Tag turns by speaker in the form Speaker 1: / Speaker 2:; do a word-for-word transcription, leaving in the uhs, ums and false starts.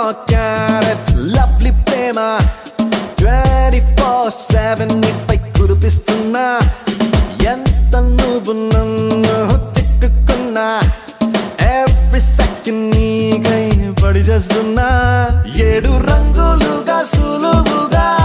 Speaker 1: carrot lovely ప్రేమ twenty four seven నీపై కురిపిస్తున్నా ఎంత నువ్వు నన్ను తిట్టుకున్నా ఎవ్రీ సెకండ్ నీకై పడి చేస్తున్నా ఏడు రంగులుగా సులువుగా